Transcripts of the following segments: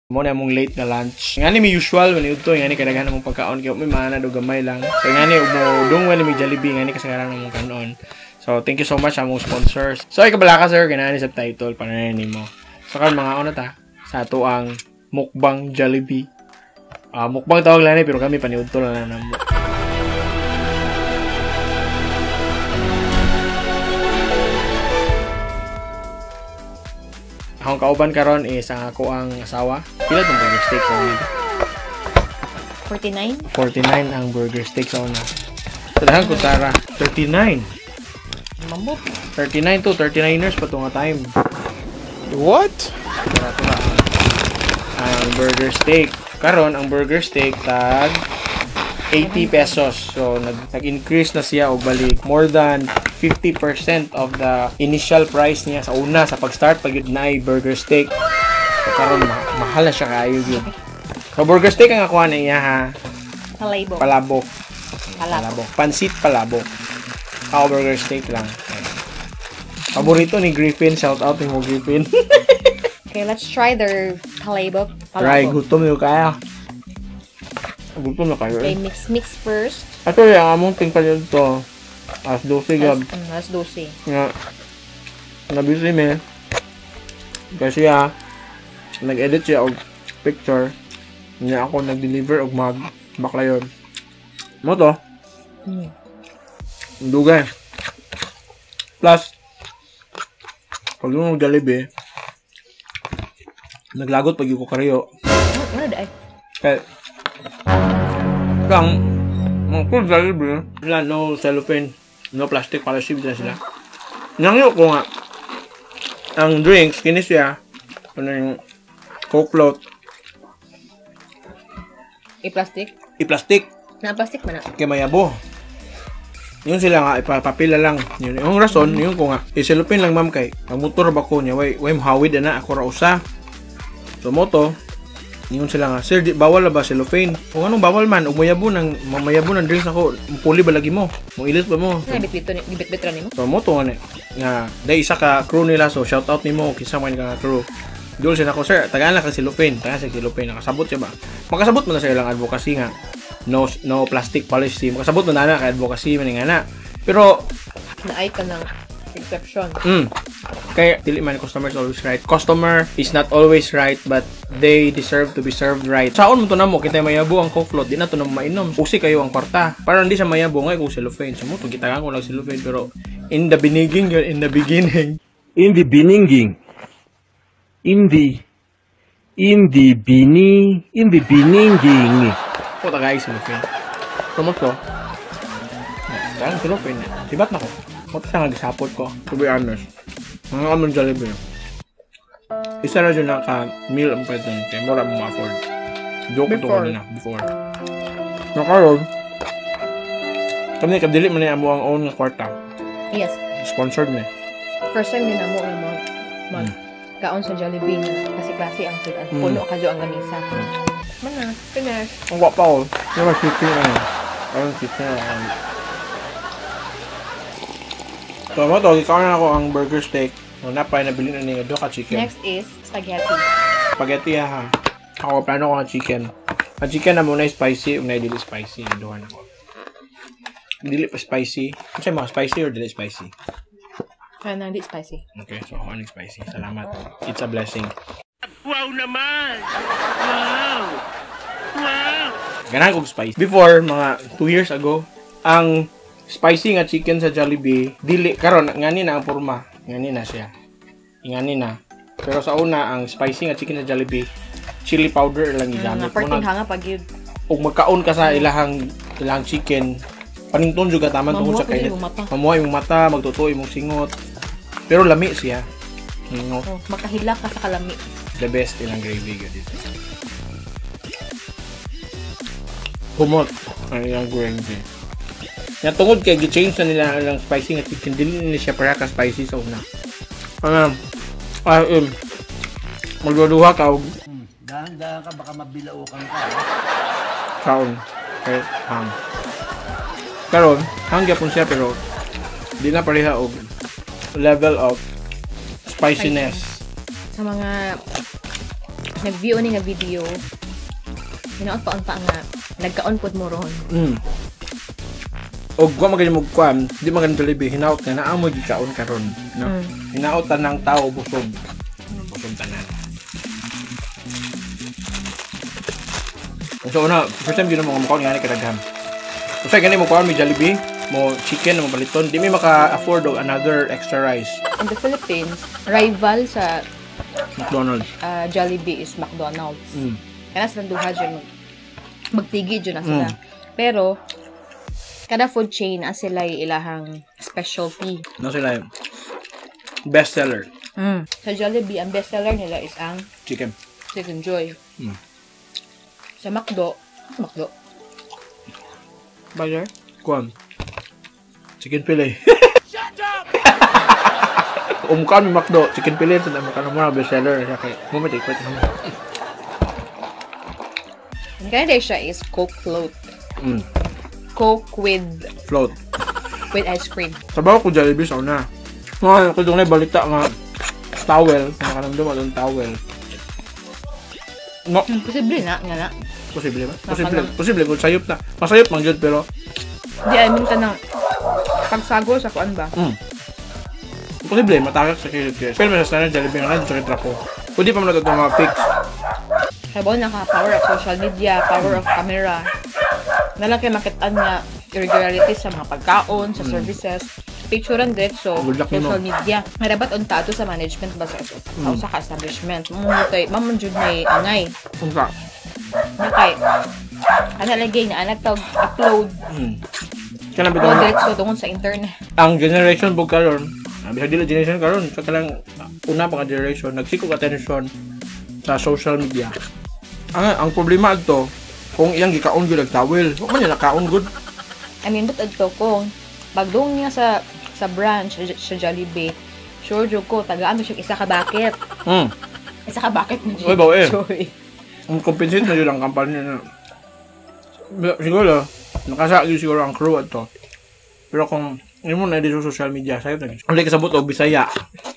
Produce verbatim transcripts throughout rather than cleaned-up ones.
Mo na mong late na lunch. Ngani mi usual when ito ngani kadaghan mong pagkaon kay may mana do gamay lang. So ngani mo dong wala mi Jollibee ngani kasagaran mong kanon. So thank you so much sa among sponsors. So ay kabala ka sir kanani sa title pananan nimo. So kan mga ano ta sa ato ang mukbang Jollibee. Ah uh, mukbang tawag lang ni pero kami paniudto lang na namo. Akong kauban karon is ang ako ang asawa. Pila tong burger steak sa una? forty-nine? forty-nine ang burger steak sa una. Tadahan ko Tara, thirty-nine. Mambot. thirty-nine to thirty-niners pa to nga time. What? Tara to ang burger steak. Karon ang burger steak tag eighty pesos. So nag-increase na siya og balik more than fifty percent of the initial price niya sa una sa pag-start pag yun na burger steak. So karon ma mahal na siya kayo yun. So burger steak ang akuha na iya ha. Palabok. Palabok. Palabok. Pansit palabok. Ako burger steak lang. Paborito ni Griffin. Shout out ni mo Griffin. Okay, let's try their palabok. Try, gutom nyo kaya. Gutom na kayo Okay, eh. mix mix first. Ato yung among tingkal yun to. As dosi gab. Um, alas dose. Nga. Nabisi me. Kasi ah, nag-edit siya og picture. Nga ako nag-deliver og mag. Bakla yun. Mo to. Mm. Dugay. Plus, pag yung Jollibee, naglagot pag yung kukaryo. Ano dahil? Kaya, kang, mga cool Jollibee, wala, no cellophane, no plastic, para save na sila. Nangyo ko nga, ang drinks, kinis siya, ano yung Coke float, I-plastic? i-plastic, Na-plastic man na. kaya mayabo. Yun sila nga, ipapapila lang. Yun, yung rason, yun ko nga, isilupin lang ma'am kay, ang motor ba ko niya, way, way mahawid na, ako ra usa. So, moto, yun sila nga, sir, di, bawal na ba cellophane? Kung anong bawal man, umayabo ng, mamayabo ng drinks ako, puli ba lagi mo? Mong ilit ba mo? So, Nga, bit-bit ra nimo. so moto nga, nga, dahil isa ka crew nila, so shout out ni mo, kisa man ka crew. Doon sila ko, sir, tagaan lang ka cellophane, tagaan sa cellophane, nakasabot siya ba? Makasabot mo na sa ilang advocacy nga, no no plastic policy, makasabot mo na na, kay advocacy man nga na. Pero, Na-ay ka ng exception. mm, kaya, dili man customer is always right. Customer is not always right, but they deserve to be served right. Saon mo to na mo, kita mayabo ang Coke float, di na to na mainom. Usi kayo ang kwarta. Para hindi sa mayabo nga, kung cellophane. So mo, to kita ko lang cellophane, pero in the beginning, yun, in the beginning. In the beginning. In the in the bini in the beginning. Puta guys, cellophane. So mo to. Kaya cellophane. Sibat na ko. Puta siya nga gisapot ko. To be honest. Mga kamang Jollibee. Isa na dyan na ka-meal ang pwede nun. Kaya mura mo ma-afford. Joke ito ko na. Before. So karon, kami kabdili man na mo ang own nga kwarta. Yes. Sponsored na. First time din na mo ang mag, mag Mm. kaon sa Jollibee kasi klase ang food. Mm. Puno ka dyan ang lamisa. Mana, finish. Ang wapa ko. Yung mga chicken na yun. Ayun, chicken na yun. So mo to, ikaw na ako ang burger steak. No, napay nabili na niya. Doon ka chicken. Next is spaghetti. Spaghetti ha. Ako, plano ko ang chicken. Ang chicken na muna spicy, una dili spicy. Doon ako. Dili pa spicy. Ano siya mga spicy or dili spicy? Kaya na, hindi spicy. Okay, so ako ang spicy. Salamat. It's a blessing. Wow naman. Wow. Wow. Ganahan kong spicy. Before, mga two years ago, ang spicy nga chicken sa Jollibee, dili, karon ngani na ang forma. Ngani na siya. Ngani na. Pero sa una, ang spicy nga chicken sa Jollibee, chili powder lang Mm, igamit. aparting hanga pag yun. Kung magkaon ka sa ilahang ilahang chicken, panington juga taman tungkol sa Mamuha ko kainit. yung mata. Mamuha imong mata, magtutuo imong singot. Pero lami siya. Hingot. Oh, makahila ka sa kalami. The best ilang gravy ka dito. Humot ang ilang gravy. Nga tungod kay gi-change na nila ang ilang spicy nga chicken, dili nila siya para ka spicy sa una. Ano? Ah, um, magduduha ka og Hmm, dahan-dahan ka, baka mabilaukan ka. kaon kay hang. Karon, hang gyapon siya pero di na pareha og level of spiciness. Sa mga nag-view ni nga video. Hinaot pa pa nga nagkaon pod mo ron. Mm. Og wa magani mo kuan, di magani Jollibee hinaot nga naa mo gikaon karon, no. Mm. Hinaot tanang tao busog. Busog tanan. So una, first time gyud mo makaon nga ni kadaghan. Kasi gani mo kuan mi Jollibee, mo chicken mo baliton, di mi maka-afford og another extra rice. In the Philippines, rival sa McDonald's. uh, Jollibee is McDonald's. Mm. Kaya sa duha dyan, magtigi dyan na sila. Mm. Pero, kada food chain, ang sila ilahang specialty. No sila best seller Mm. Sa Jollibee, ang bestseller nila is ang chicken. Chicken Joy. Mm. Sa McDo, McDo. Burger? Kuan. Chicken fillet. Umkan mi McDo, chicken fillet sa mga kanang best seller siya kay mo may tikot mo. Ang kaya siya is Coke float. Mm. Coke with Float. with ice cream. Sabaw ko Jollibee sa una. Mga ko dong balita nga towel, mga kanang dum adong towel. No, Hmm, posible na, nga na. posible ba? Posible. Posible kung sayop na. Masayop man jud pero Di, I mean ka ng pagsago sa kuan ba? mm. Posible matagak sa kilit. Pero may sa standard Jollibee nga sa trapo. Pwede pa man nato mga fix. Sabaw na ka, power of social media, power of camera. Nalaki makitaan nga irregularities sa mga pagkaon, sa services. Picturean din, so Good luck nimo. social media. May dapat untato sa management ba sa, sa, sa ka-establishment. Mamutay, mamundjud may angay. Unsa? Na kay, ano lagi na anak tawag upload. Mm. Kana O bitaw diretso tungkol sa internet. ang generation bug karon. Abi dili generation karon, sa kalang una pa nga generation nagsikog attention sa social media. Ang ang problema adto kung iyang gikaon gyud og towel, wa man niya nakaon gud. I mean, but adto kung pagdung niya sa sa branch sa, sa Jollibee, sure jud ko tagaan mo siya isa ka bucket. Hmm. Isa ka bucket mo. Oy, baw, eh. Joy. Ang compensate na yun ang kampanya na. Siguro, nakasa yun siguro ang crew adto. Pero kung hindi mo na dito sa social media, sa'yo na. Ang like kasabot o Bisaya.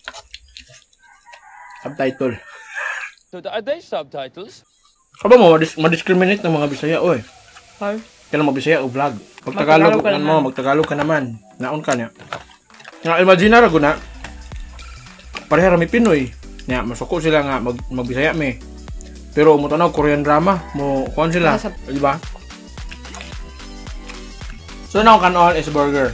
Subtitle. So are they subtitles? Kaba mo, madis- madiscriminate ng mga Bisaya, oy. Har. Kaya mga Bisaya o vlog. Magtagalog Magtagalog ka ka naman. mo, magtagalog ka naman. Naon ka niya. Nga, imagine na ko na, pareha rami Pinoy. Nga, masuko sila nga, mag, magbisaya me. Pero mo tanaw Korean drama, mo kuan sila, Nasa- di ba? So now kanon is burger.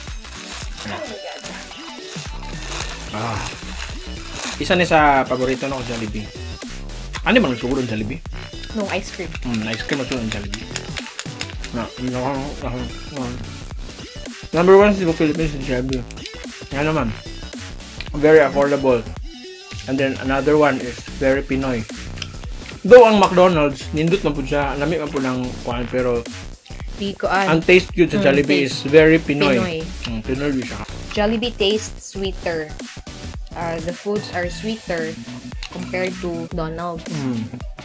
Ah. Isa ni sa paborito no ko Jollibee. Ano man siguro ang Jollibee? Nung ice cream. Mm, ice cream ito ang Jollibee. Na, no, no, no. Number one sa Philippines is Jollibee. Yan naman. Very affordable. And then another one is very Pinoy. Though ang McDonald's, nindot man po siya, lami man po ng kuhan, pero Di ko an. ang taste yun sa Mm, Jollibee taste. is very Pinoy. Pinoy. Mm, Pinoy yun siya. Jollibee tastes sweeter. Uh, the foods are sweeter compared to Donald's. Mm.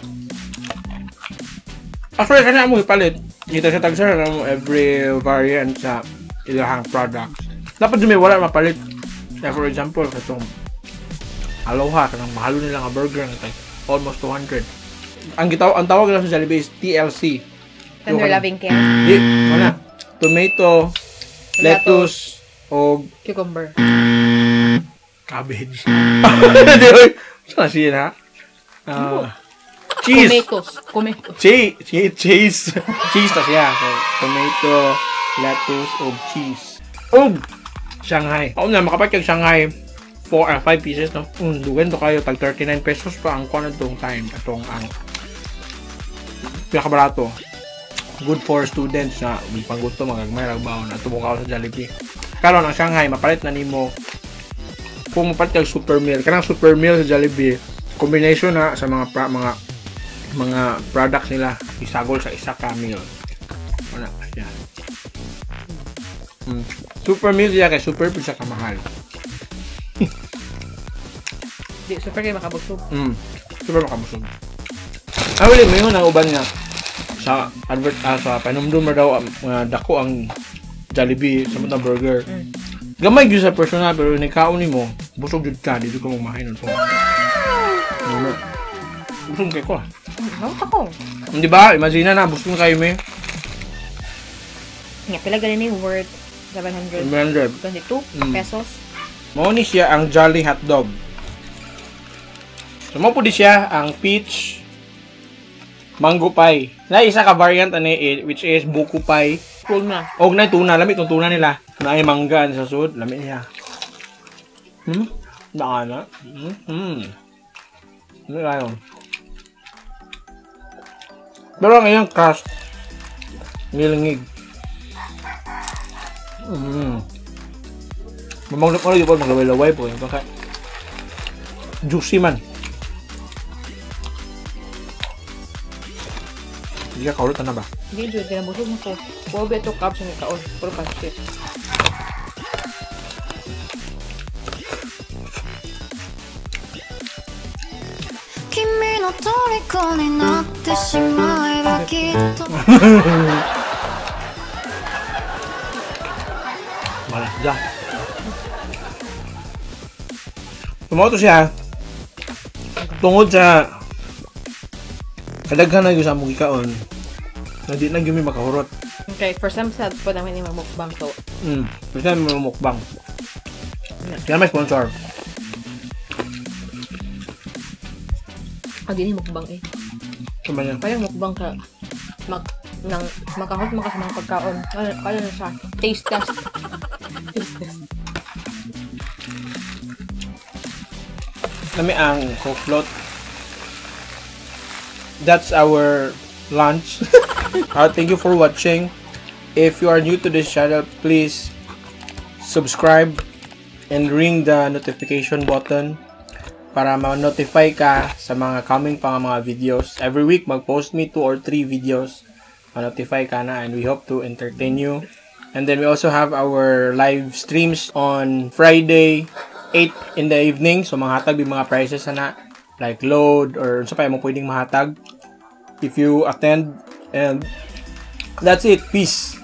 Actually, kanya mo ipalit. Kita sa tagsara na mo every variant sa ilahang products. Dapat may wala mapalit. Like for example, katong Aloha, kanang mahalo nila nga burger nga kay almost two hundred. Ang gitaw ang tawag nila sa Jollibee is T L C. Tender loving care. Di, ano? Tomato, lettuce, o Cucumber. cabbage. Di, oy. Saan na siya na? Ah, cheese. Tomatoes. Tomatoes. Cheese. Cheese. Cheese. Cheese na siya. So, tomato, lettuce, o cheese. O, Shanghai. Oo na, makapag kag Shanghai. four or five pieces, no? Mm, dugan to kayo. Tag thirty-nine pesos pa ang kuwan itong time. Itong ang pinakabarato. Good for students na may panggusto, magagmay, ragbaw na tumukaw sa Jollibee. Karon ang Shanghai, mapalit na nimo kung mapalit kag super meal. Kanang super meal sa Jollibee, combination na sa mga pra, mga mga products nila isagol sa isa ka meal. Ano yan. Mm. Super meal siya kay super pizza ka mahal. Di, super kayo makabusog. Mm. Super makabusog. Ah, wala, may ang uban nga sa advert ah, sa panumdum daw uh, dako ang Jollibee sa mga burger. Mm. Gamay gyud sa personal pero ni kaon nimo busog jud ka dito ka mo mahinon po. Ano? Busog kayo ko ah. Naut ako. Di ba? Imagine na, busog kayo may. Nga, pila ganin yung worth seven hundred seven hundred. twenty-two Mm. pesos. Mao ni siya ang Jolly Hotdog. So, mo po di siya ang peach mango pie. Na isa ka variant ani eh, which is buko pie. Cool na. Og na tuna, lami itong tuna nila. Na ay mangga sa sud, lami niya. Hmm? Baka na. Hmm? Hmm. Ano kayo? Pero ang iyang crust, nilingig. Hmm. Mamangulap ko rin po, maglaway-laway po. Yung kaka... Juicy man. Hindi ka kaulot na ba? Hindi, Jud. Kinabusog mo ko. Huwag ito cups yung ikaon. Puro pansit. 君の虜になってしまえばきっと Malas dyan. Tumoto siya. Tungod sa kadaghan na yung sa mong ikaon. Na di na yung makahurot. Okay, first time sa po namin yung mamukbang to. Hmm. Kasi may mukbang. Kaya may sponsor. Ah, di ni mukbang eh. Sama niya. Kaya mukbang ka. Mag, nang, makahot mo ka sa mga pagkaon. Kaya, kaya na siya. Taste test. Taste test. Kami ang coke float. That's our lunch. uh, thank you for watching. If you are new to this channel, please subscribe and ring the notification button para ma-notify ka sa mga coming pang mga videos. Every week, mag-post me two or three videos. Ma-notify ka na and we hope to entertain you. And then we also have our live streams on Friday, eight in the evening. So, manghatag yung mga prizes na like load or sa pa mo pwedeng mahatag if you attend. And that's it. Peace.